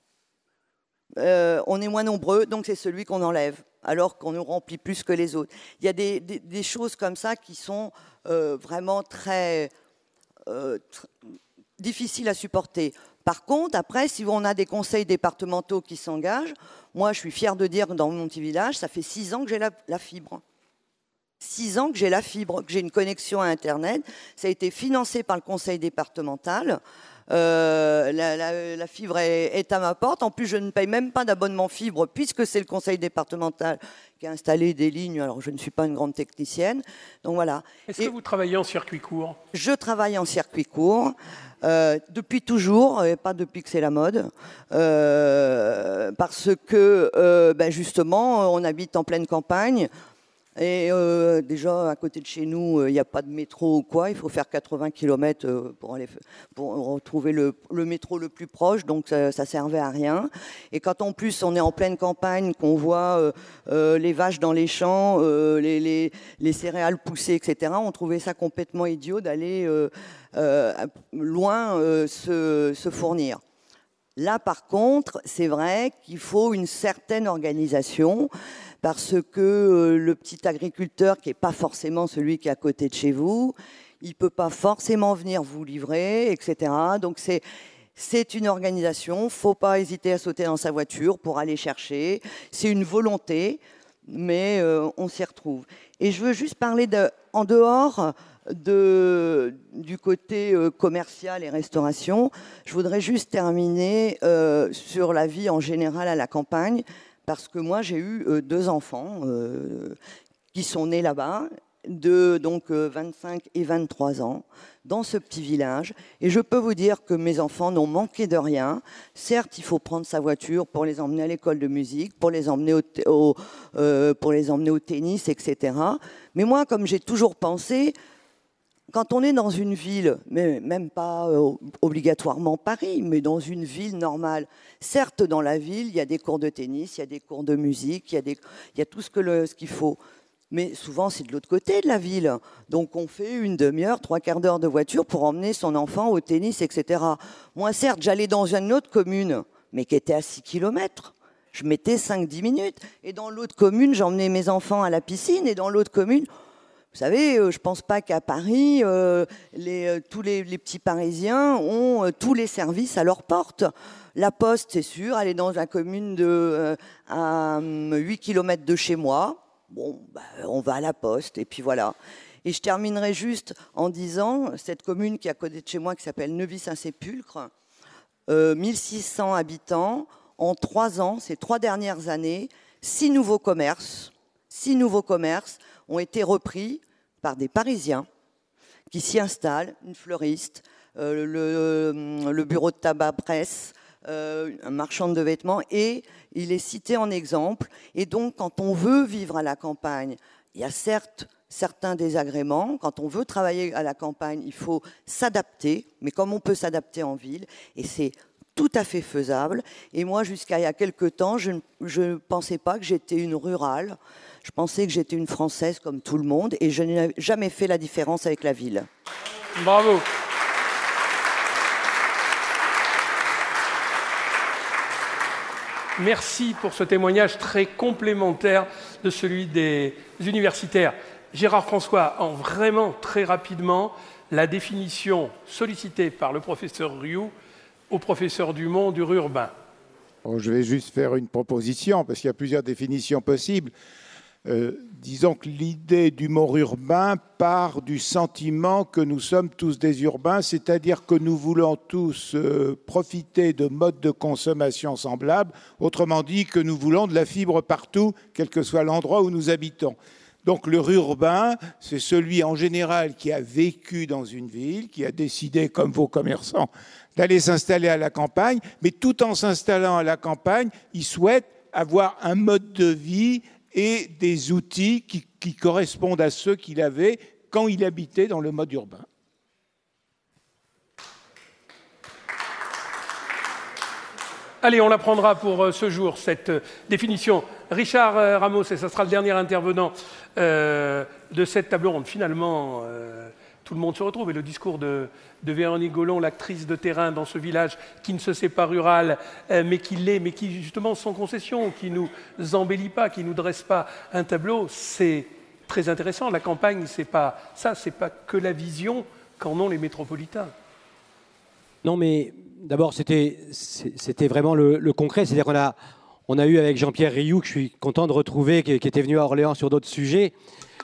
on est moins nombreux, donc c'est celui qu'on enlève, alors qu'on nous remplit plus que les autres. Il y a des choses comme ça qui sont vraiment très difficiles à supporter. Par contre, après, si on a des conseils départementaux qui s'engagent, moi, je suis fière de dire que dans mon petit village, ça fait 6 ans que j'ai la fibre. 6 ans que j'ai la fibre, que j'ai une connexion à Internet. Ça a été financé par le conseil départemental. La fibre est à ma porte. En plus, je ne paye même pas d'abonnement fibre, puisque c'est le conseil départemental qui a installé des lignes. Alors, je ne suis pas une grande technicienne. Donc, voilà. Est-ce que vous travaillez en circuit court? Je travaille en circuit court. Depuis toujours, et pas depuis que c'est la mode, parce que justement, on habite en pleine campagne, et déjà à côté de chez nous, il n'y a pas de métro ou quoi, il faut faire 80 km pour retrouver le métro le plus proche, donc ça servait à rien. Et quand en plus on est en pleine campagne, qu'on voit les vaches dans les champs, les céréales pousser, etc., on trouvait ça complètement idiot d'aller loin se fournir. Là, par contre, c'est vrai qu'il faut une certaine organisation, parce que le petit agriculteur, qui n'est pas forcément celui qui est à côté de chez vous, il ne peut pas forcément venir vous livrer, etc. Donc, c'est une organisation. Il ne faut pas hésiter à sauter dans sa voiture pour aller chercher. C'est une volonté, mais on s'y retrouve. Et je veux juste parler en dehors du côté commercial et restauration. Je voudrais juste terminer sur la vie en général à la campagne, parce que moi, j'ai eu 2 enfants qui sont nés là-bas, de donc 25 et 23 ans dans ce petit village. Et je peux vous dire que mes enfants n'ont manqué de rien. Certes, il faut prendre sa voiture pour les emmener à l'école de musique, pour les emmener au tennis, etc. Mais moi, comme j'ai toujours pensé, quand on est dans une ville, mais même pas obligatoirement Paris, mais dans une ville normale, certes, dans la ville, il y a des cours de tennis, il y a des cours de musique, il y a tout ce qu'il faut. Mais souvent, c'est de l'autre côté de la ville. Donc, on fait une demi-heure, 3/4 d'heure de voiture pour emmener son enfant au tennis, etc. Moi, certes, j'allais dans une autre commune, mais qui était à 6 km. Je mettais 5-10 minutes. Et dans l'autre commune, j'emmenais mes enfants à la piscine. Et dans l'autre commune, vous savez, je ne pense pas qu'à Paris, tous les petits Parisiens ont tous les services à leur porte. La Poste, c'est sûr, elle est dans une commune à 8 km de chez moi. Bon, on va à la Poste, et puis voilà. Et je terminerai juste en disant, cette commune qui est à côté de chez moi, qui s'appelle Neuvy-Saint-Sépulcre, 1600 habitants, en 3 ans, ces 3 dernières années, 6 nouveaux commerces ont été repris par des Parisiens qui s'y installent, une fleuriste, le bureau de tabac presse, un marchand de vêtements, et il est cité en exemple. Et donc, quand on veut vivre à la campagne, il y a certes certains désagréments. Quand on veut travailler à la campagne, il faut s'adapter, mais comme on peut s'adapter en ville, et c'est tout à fait faisable. Et moi, jusqu'à il y a quelque temps, je ne pensais pas que j'étais une rurale. Je pensais que j'étais une Française comme tout le monde, et je n'ai jamais fait la différence avec la ville. Bravo. Merci pour ce témoignage très complémentaire de celui des universitaires. Gérard François, en vraiment très rapidement, la définition sollicitée par le professeur Rioux au professeur Dumont du rurbain. Bon, je vais juste faire une proposition, parce qu'il y a plusieurs définitions possibles. Disons que l'idée du mot urbain part du sentiment que nous sommes tous des urbains, c'est-à-dire que nous voulons tous profiter de modes de consommation semblables, autrement dit que nous voulons de la fibre partout, quel que soit l'endroit où nous habitons. Donc le rurbain, c'est celui en général qui a vécu dans une ville, qui a décidé, comme vos commerçants, d'aller s'installer à la campagne, mais tout en s'installant à la campagne, il souhaite avoir un mode de vie et des outils qui correspondent à ceux qu'il avait quand il habitait dans le mode urbain. Allez, on la prendra pour ce jour, cette définition. Richard Ramos, et ce sera le dernier intervenant de cette table ronde. Finalement, tout le monde se retrouve. Et le discours de Véronique Gollon, l'actrice de terrain dans ce village qui ne se sait pas rural, mais qui l'est, mais qui justement sans concession, qui ne nous embellit pas, qui ne nous dresse pas un tableau, c'est très intéressant. La campagne, c'est pas ça, c'est pas que la vision qu'en ont les métropolitains. Non, mais d'abord, c'était vraiment le concret. C'est-à-dire qu'on a eu avec Jean-Pierre Rioux, que je suis content de retrouver, qui était venu à Orléans sur d'autres sujets,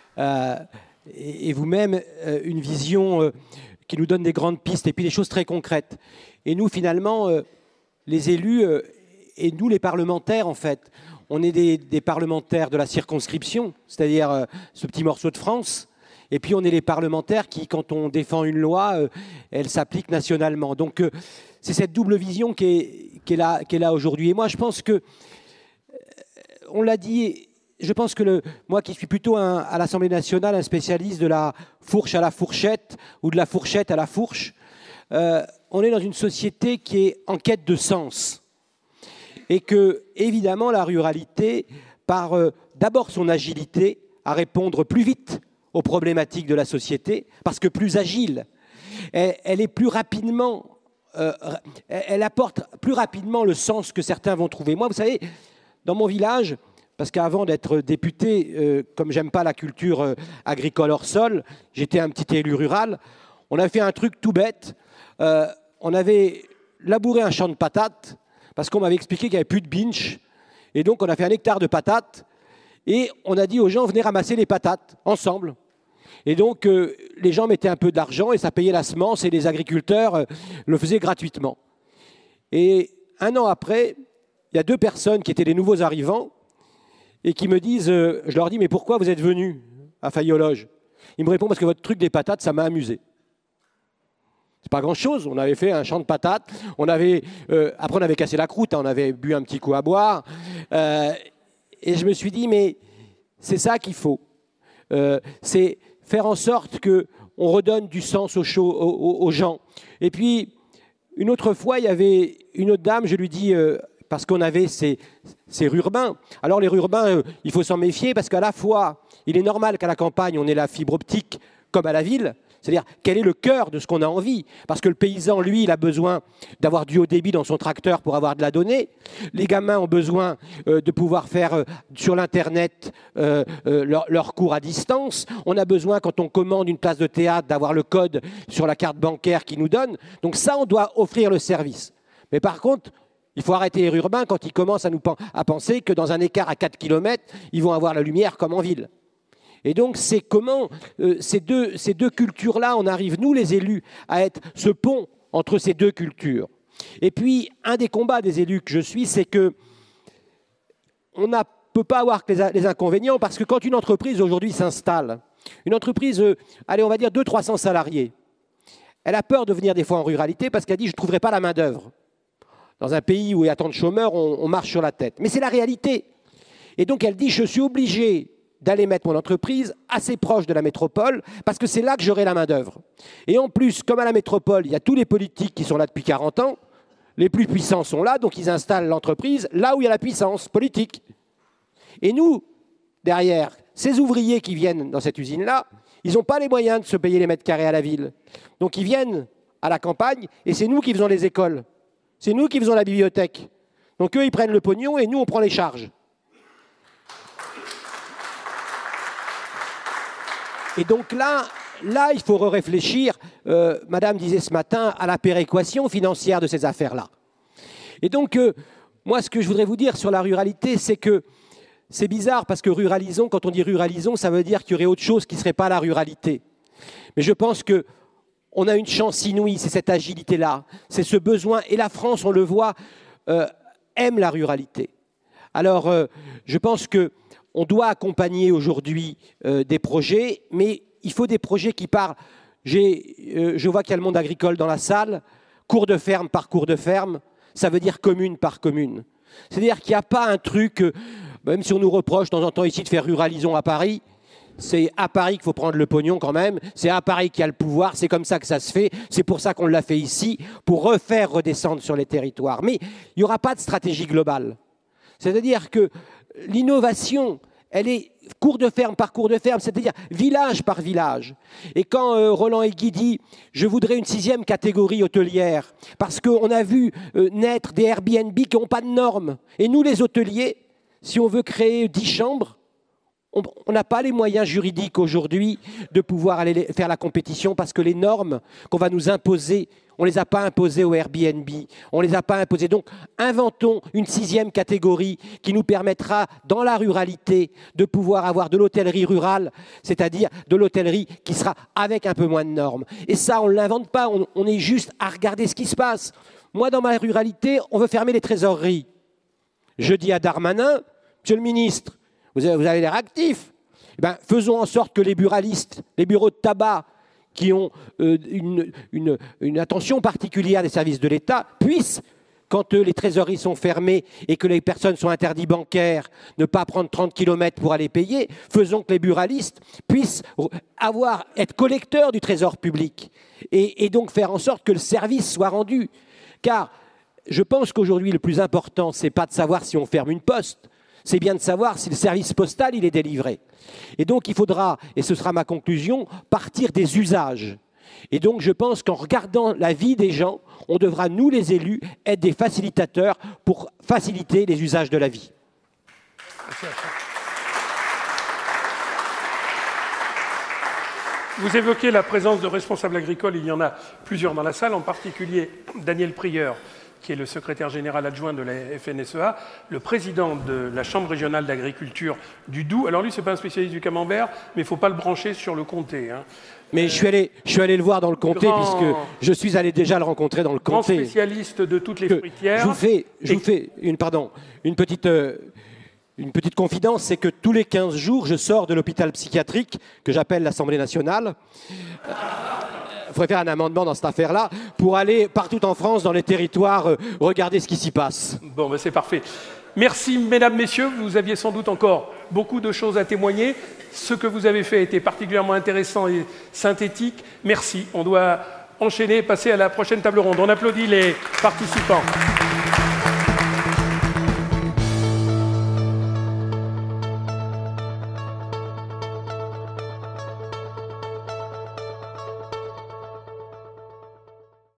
et vous-même, une vision qui nous donne des grandes pistes et puis des choses très concrètes. Et nous, finalement, les élus et nous, les parlementaires, en fait, on est des parlementaires de la circonscription, c'est-à-dire ce petit morceau de France. Et puis, on est les parlementaires qui, quand on défend une loi, elle s'applique nationalement. Donc, c'est cette double vision qui est là aujourd'hui. Et moi, je pense que, on l'a dit, je pense que moi qui suis plutôt à l'Assemblée nationale un spécialiste de la fourche à la fourchette ou de la fourchette à la fourche, on est dans une société qui est en quête de sens. Et que, évidemment, la ruralité, par d'abord son agilité à répondre plus vite aux problématiques de la société, parce que plus agile, elle est plus rapidement, elle apporte plus rapidement le sens que certains vont trouver. Moi, vous savez, dans mon village, parce qu'avant d'être député, comme j'aime pas la culture agricole hors sol, j'étais un petit élu rural, on a fait un truc tout bête, on avait labouré un champ de patates, parce qu'on m'avait expliqué qu'il n'y avait plus de binge, et donc on a fait 1 hectare de patates, et on a dit aux gens, venez ramasser les patates, ensemble. Et donc, les gens mettaient un peu d'argent et ça payait la semence et les agriculteurs le faisaient gratuitement. Et 1 an après, il y a 2 personnes qui étaient les nouveaux arrivants et qui me disent, je leur dis, mais pourquoi vous êtes venus à Fayologe? Il me répond parce que votre truc des patates, ça m'a amusé. C'est pas grand-chose. On avait fait un champ de patates. Après, on avait cassé la croûte. On avait bu un petit coup à boire. Et je me suis dit, mais c'est ça qu'il faut. C'est faire en sorte qu'on redonne du sens aux gens. Et puis, une autre fois, il y avait une autre dame, je lui dis, parce qu'on avait ces rurbains. Alors, les rurbains, il faut s'en méfier parce qu'à la fois, il est normal qu'à la campagne, on ait la fibre optique comme à la ville. C'est-à-dire, quel est le cœur de ce qu'on a envie? Parce que le paysan, lui, il a besoin d'avoir du haut débit dans son tracteur pour avoir de la donnée. Les gamins ont besoin de pouvoir faire sur l'Internet leurs cours à distance. On a besoin, quand on commande une place de théâtre, d'avoir le code sur la carte bancaire qui nous donne. Donc ça, on doit offrir le service. Mais par contre, il faut arrêter les urbains quand ils commencent à penser que dans un écart à 4 km, ils vont avoir la lumière comme en ville. Et donc, c'est comment ces deux cultures-là, on arrive, nous les élus, à être ce pont entre ces deux cultures. Et puis, un des combats des élus que je suis, c'est que on ne peut pas avoir que les inconvénients, parce que quand une entreprise aujourd'hui s'installe, une entreprise, allez, on va dire 200-300 salariés, elle a peur de venir des fois en ruralité parce qu'elle dit « je ne trouverai pas la main-d'œuvre ». Dans un pays où il y a tant de chômeurs, on marche sur la tête. Mais c'est la réalité. Et donc, elle dit « je suis obligé d'aller mettre mon entreprise assez proche de la métropole, parce que c'est là que j'aurai la main-d'œuvre. Et en plus, comme à la métropole, il y a tous les politiques qui sont là depuis 40 ans, les plus puissants sont là, donc ils installent l'entreprise là où il y a la puissance politique. Et nous, derrière, ces ouvriers qui viennent dans cette usine-là, ils n'ont pas les moyens de se payer les mètres carrés à la ville. Donc ils viennent à la campagne, et c'est nous qui faisons les écoles. C'est nous qui faisons la bibliothèque. Donc eux, ils prennent le pognon, et nous, on prend les charges. Et donc là, il faut réfléchir. Madame disait ce matin à la péréquation financière de ces affaires-là. Et donc, moi, ce que je voudrais vous dire sur la ruralité, c'est que c'est bizarre parce que ruralisons, quand on dit ruralisons, ça veut dire qu'il y aurait autre chose qui ne serait pas la ruralité. Mais je pense qu'on a une chance inouïe, c'est cette agilité-là, c'est ce besoin. Et la France, on le voit, aime la ruralité. Alors, je pense que on doit accompagner aujourd'hui des projets, mais il faut des projets qui parlent. Je vois qu'il y a le monde agricole dans la salle. Cours de ferme par cours de ferme, ça veut dire commune par commune. C'est-à-dire qu'il n'y a pas un truc, même si on nous reproche de temps en temps ici de faire ruralisons à Paris, c'est à Paris qu'il faut prendre le pognon quand même, c'est à Paris qu'il y a le pouvoir, c'est comme ça que ça se fait, c'est pour ça qu'on l'a fait ici, pour refaire redescendre sur les territoires. Mais il n'y aura pas de stratégie globale. C'est-à-dire que l'innovation, elle est cours de ferme par cours de ferme, c'est-à-dire village par village. Et quand Roland Aiguy dit « je voudrais une 6e catégorie hôtelière », parce qu'on a vu naître des Airbnb qui n'ont pas de normes. Et nous, les hôteliers, si on veut créer 10 chambres, on n'a pas les moyens juridiques aujourd'hui de pouvoir aller faire la compétition parce que les normes qu'on va nous imposer, on ne les a pas imposées au Airbnb, on ne les a pas imposées. Donc, inventons une 6e catégorie qui nous permettra, dans la ruralité, de pouvoir avoir de l'hôtellerie rurale, c'est-à-dire de l'hôtellerie qui sera avec un peu moins de normes. Et ça, on ne l'invente pas, on est juste à regarder ce qui se passe. Moi, dans ma ruralité, on veut fermer les trésoreries. Je dis à Darmanin, monsieur le ministre, vous avez l'air actif. Eh bien, faisons en sorte que les buralistes, les bureaux de tabac, qui ont une attention particulière des services de l'État, puissent, quand les trésoreries sont fermées et que les personnes sont interdites bancaires, ne pas prendre 30 km pour aller payer, faisons que les buralistes puissent être collecteurs du trésor public et donc faire en sorte que le service soit rendu. Car je pense qu'aujourd'hui, le plus important, ce n'est pas de savoir si on ferme une poste, c'est bien de savoir si le service postal il est délivré. Et donc il faudra, et ce sera ma conclusion, partir des usages. Et donc je pense qu'en regardant la vie des gens, on devra, nous les élus, être des facilitateurs pour faciliter les usages de la vie. Vous évoquez la présence de responsables agricoles, il y en a plusieurs dans la salle, en particulier Daniel Prieur, qui est le secrétaire général adjoint de la FNSEA, le président de la Chambre régionale d'agriculture du Doubs. Alors lui, ce n'est pas un spécialiste du camembert, mais il ne faut pas le brancher sur le comté. Hein. Mais je suis allé le voir dans le comté, puisque je suis allé déjà le rencontrer dans le comté. Grand spécialiste de toutes les fruitières. Je vous fais une petite... une petite confidence, c'est que tous les 15 jours, je sors de l'hôpital psychiatrique que j'appelle l'Assemblée nationale. Il faudrait faire un amendement dans cette affaire-là pour aller partout en France, dans les territoires, regarder ce qui s'y passe. Bon, ben c'est parfait. Merci, mesdames, messieurs. Vous aviez sans doute encore beaucoup de choses à témoigner. Ce que vous avez fait était particulièrement intéressant et synthétique. Merci. On doit enchaîner et passer à la prochaine table ronde. On applaudit les participants.